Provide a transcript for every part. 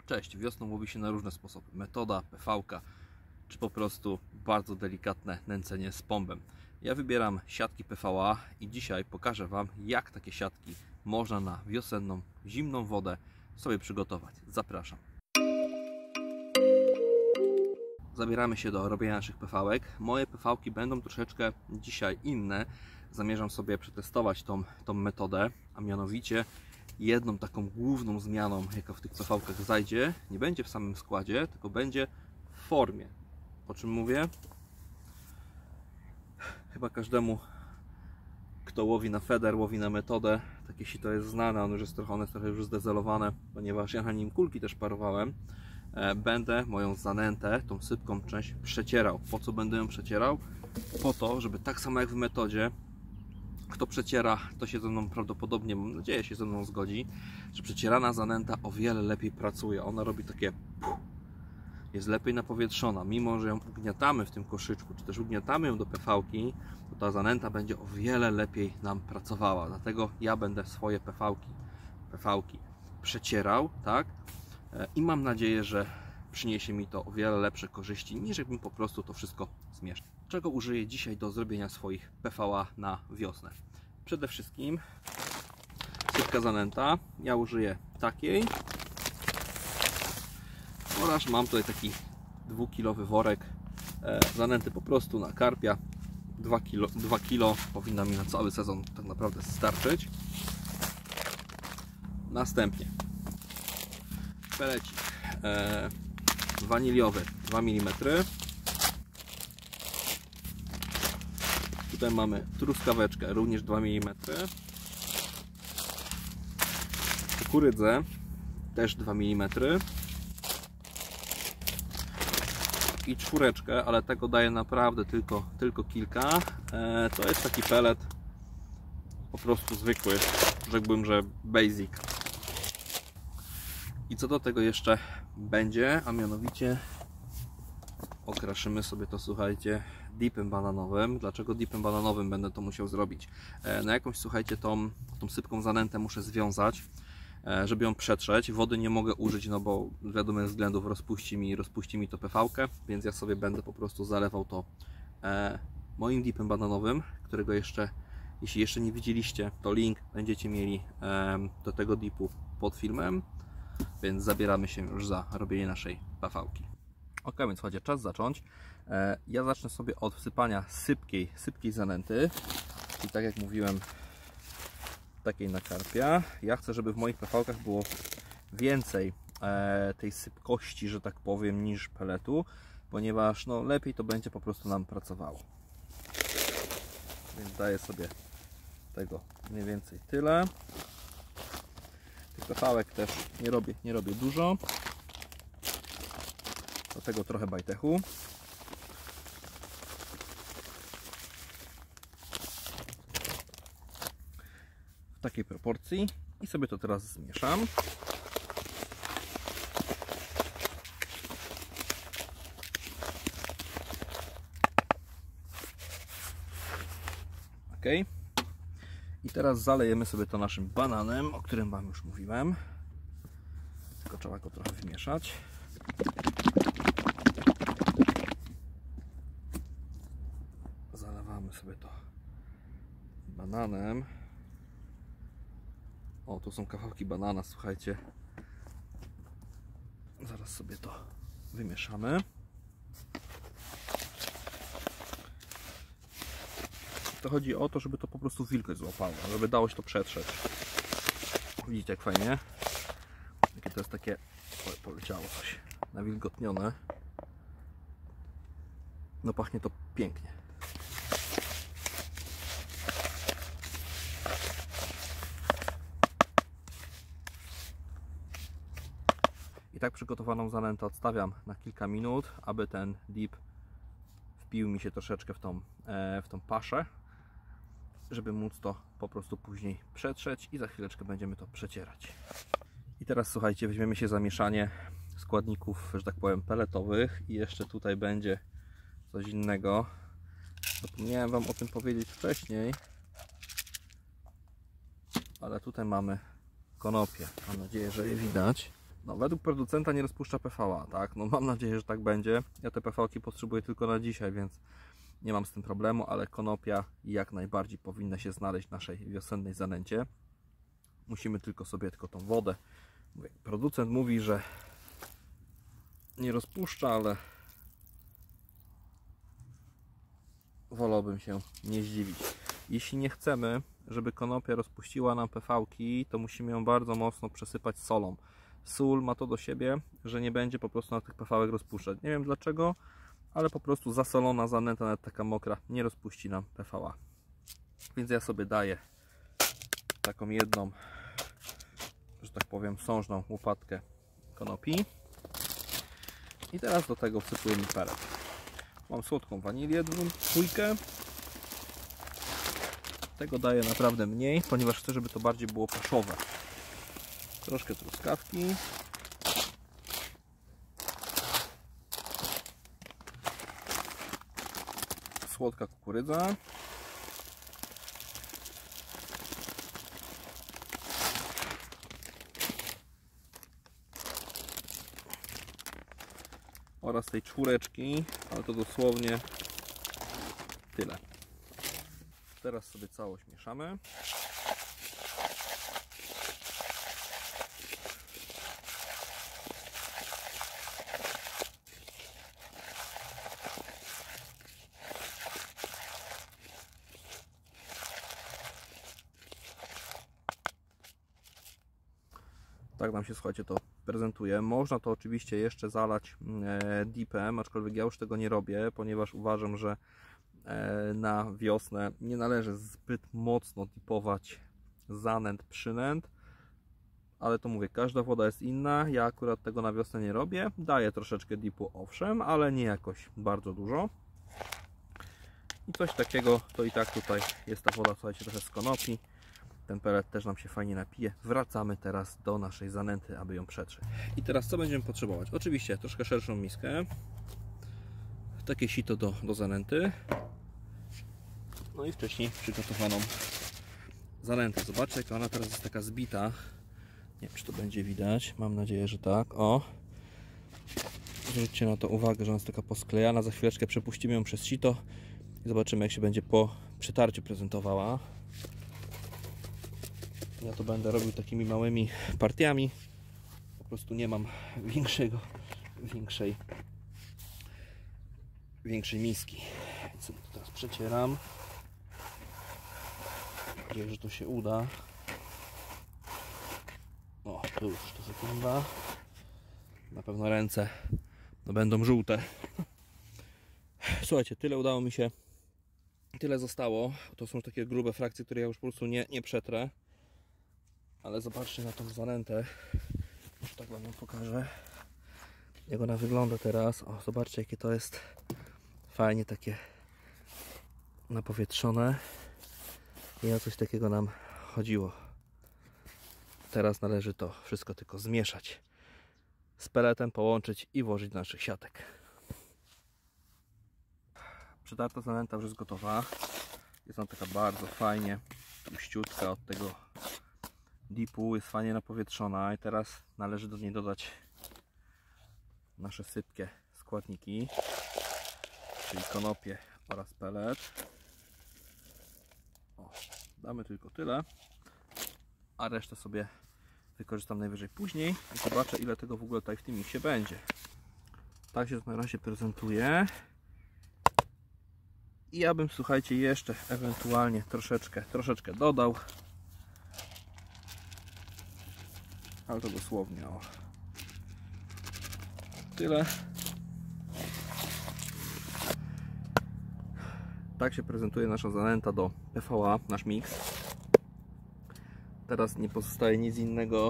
Cześć, wiosną łowi się na różne sposoby. Metoda, PV-ka, czy po prostu bardzo delikatne nęcenie z pombem. Ja wybieram siatki PVA i dzisiaj pokażę Wam, jak takie siatki można na wiosenną, zimną wodę sobie przygotować. Zapraszam. Zabieramy się do robienia naszych PV-ek. Moje PV-ki będą troszeczkę dzisiaj inne. Zamierzam sobie przetestować tą metodę, a mianowicie jedną taką główną zmianą, jaka w tych PV-kach zajdzie, nie będzie w samym składzie, tylko będzie w formie. O czym mówię? Chyba każdemu, kto łowi na feder, łowi na metodę, takie sito jest znane, one jest trochę już zdezelowane, ponieważ ja na nim kulki też parowałem. Będę moją zanętę, tą sypką część przecierał. Po co będę ją przecierał? Po to, żeby tak samo jak w metodzie, kto przeciera, to się ze mną prawdopodobnie, mam nadzieję, się ze mną zgodzi, że przecierana zanęta o wiele lepiej pracuje. Ona robi takie jest lepiej napowietrzona. Mimo że ją ugniatamy w tym koszyczku, czy też ugniatamy ją do PV-ki, to ta zanęta będzie o wiele lepiej nam pracowała. Dlatego ja będę swoje PV-ki przecierał, tak? I mam nadzieję, że przyniesie mi to o wiele lepsze korzyści, niż jakbym po prostu to wszystko zmieszał. Czego użyję dzisiaj do zrobienia swoich PVA na wiosnę? Przede wszystkim sypka zanęta. Ja użyję takiej. Oraz mam tutaj taki 2-kilowy worek zanęty po prostu na karpia. 2 kilo powinna mi na cały sezon tak naprawdę starczyć. Następnie pelecik waniliowy 2 mm. Tutaj mamy truskaweczkę, również 2 mm. Kukurydzę, też 2 mm. I czwóreczkę, ale tego daję naprawdę tylko kilka. To jest taki pelet po prostu zwykły, rzekłbym, że basic. I co do tego jeszcze będzie, a mianowicie okraszymy sobie to, słuchajcie, dipem bananowym. Dlaczego dipem bananowym będę to musiał zrobić? Na jakąś, słuchajcie, tą sypką zanętę muszę związać, żeby ją przetrzeć. Wody nie mogę użyć, no bo z wiadomych względów rozpuści mi to PV-kę, więc ja sobie będę po prostu zalewał to moim dipem bananowym, którego jeszcze, jeśli jeszcze nie widzieliście, to link będziecie mieli do tego dipu pod filmem, więc zabieramy się już za robienie naszej PV-ki. Ok, więc chodzi, czas zacząć. Ja zacznę sobie od wsypania sypkiej zanęty, i tak jak mówiłem, takiej na karpia. Ja chcę, żeby w moich PV-kach było więcej tej sypkości, że tak powiem, niż peletu, ponieważ no, lepiej to będzie po prostu nam pracowało. Więc daję sobie tego mniej więcej tyle. Tych PV-ek też nie robię dużo. Do tego trochę bajtechu. W takiej proporcji i sobie to teraz zmieszam. Ok. I teraz zalejemy sobie to naszym bananem, o którym Wam już mówiłem. Tylko trzeba go trochę wymieszać. Zalewamy sobie to bananem. O, tu są kawałki banana, słuchajcie. Zaraz sobie to wymieszamy. To chodzi o to, żeby to po prostu wilgoć złapało, żeby dało się to przetrzeć. Widzicie, jak fajnie? Jakie to jest takie... Oj, poleciało coś. Nawilgotnione. No pachnie to pięknie. I tak przygotowaną zanętę odstawiam na kilka minut, aby ten dip wpił mi się troszeczkę w tą paszę, żeby móc to po prostu później przetrzeć i za chwileczkę będziemy to przecierać. I teraz, słuchajcie, weźmiemy się za mieszanie składników, że tak powiem, peletowych i jeszcze tutaj będzie coś innego. Zapomniałem Wam o tym powiedzieć wcześniej, ale tutaj mamy konopie. Mam nadzieję, że je widać. No, według producenta nie rozpuszcza PVA, tak? No mam nadzieję, że tak będzie. Ja te PV-ki potrzebuję tylko na dzisiaj, więc nie mam z tym problemu, ale konopia jak najbardziej powinna się znaleźć w naszej wiosennej zanęcie. Musimy tylko tą wodę. Producent mówi, że nie rozpuszcza, ale wolałbym się nie zdziwić. Jeśli nie chcemy, żeby konopia rozpuściła nam PV-ki, to musimy ją bardzo mocno przesypać solą. Sól ma to do siebie, że nie będzie po prostu na tych PV-ek rozpuszczać. Nie wiem dlaczego, ale po prostu zasolona zanęta, nawet taka mokra, nie rozpuści nam PVA. Więc ja sobie daję taką jedną, że tak powiem, sążną łopatkę konopi. I teraz do tego wsypujemy pelet. Mam słodką wanilię, dwójkę. Tego daję naprawdę mniej, ponieważ chcę, żeby to bardziej było paszowe. Troszkę truskawki. Słodka kukurydza. Oraz tej czwóreczki, ale to dosłownie tyle. Teraz sobie całość mieszamy. Tak nam się, słuchajcie, to prezentuje. Można to oczywiście jeszcze zalać dipem, aczkolwiek ja już tego nie robię, ponieważ uważam, że na wiosnę nie należy zbyt mocno dipować zanęt, przynęt, ale to mówię, każda woda jest inna. Ja akurat tego na wiosnę nie robię. Daję troszeczkę dipu, owszem, ale nie jakoś bardzo dużo. I coś takiego, to i tak tutaj jest ta woda, słuchajcie, trochę z konopi. Ten pelet też nam się fajnie napije. Wracamy teraz do naszej zanęty, aby ją przetrzeć. I teraz co będziemy potrzebować? Oczywiście troszkę szerszą miskę. Takie sito do zanęty. No i wcześniej przygotowaną zanętę. Zobaczcie, jak ona teraz jest taka zbita. Nie wiem, czy to będzie widać. Mam nadzieję, że tak. O! Zwróćcie na to uwagę, że ona jest taka posklejana. Za chwileczkę przepuścimy ją przez sito i zobaczymy, jak się będzie po przetarciu prezentowała. Ja to będę robił takimi małymi partiami. Po prostu nie mam większej miski. Więc to teraz przecieram. Mam nadzieję, że to się uda. O, to już to sekunda. Na pewno ręce będą żółte. Słuchajcie, tyle udało mi się. Tyle zostało. To są takie grube frakcje, które ja już po prostu nie przetrę. Ale zobaczcie na tą zanętę. Już tak wam ją pokażę. Jak ona wygląda teraz. O, zobaczcie, jakie to jest fajnie takie napowietrzone. I o coś takiego nam chodziło. Teraz należy to wszystko tylko zmieszać z peletem, połączyć i włożyć do naszych siatek. Przetarta zanęta już jest gotowa. Jest ona taka bardzo fajnie tłuściutka od tego dipu, jest fajnie napowietrzona i teraz należy do niej dodać nasze sypkie składniki, czyli konopie oraz pelet. O, damy tylko tyle, a resztę sobie wykorzystam najwyżej później i zobaczę, ile tego w ogóle tutaj w tym miksie będzie. Tak się to na razie prezentuje. I ja bym, słuchajcie, jeszcze ewentualnie troszeczkę dodał. Ale to dosłownie o tyle. Tak się prezentuje nasza zanęta do PVA, nasz miks. Teraz nie pozostaje nic innego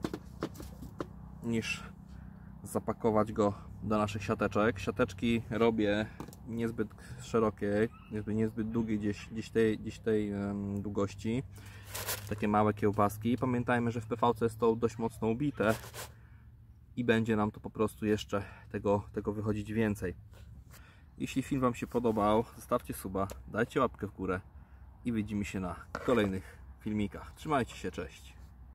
niż zapakować go do naszych siateczek. Siateczki robię niezbyt szerokie, niezbyt długie, gdzieś tej długości. Takie małe kiełbaski. Pamiętajmy, że w PVC jest to dość mocno ubite i będzie nam to po prostu jeszcze tego wychodzić więcej. Jeśli film wam się podobał, zostawcie suba, dajcie łapkę w górę i widzimy się na kolejnych filmikach. Trzymajcie się, cześć!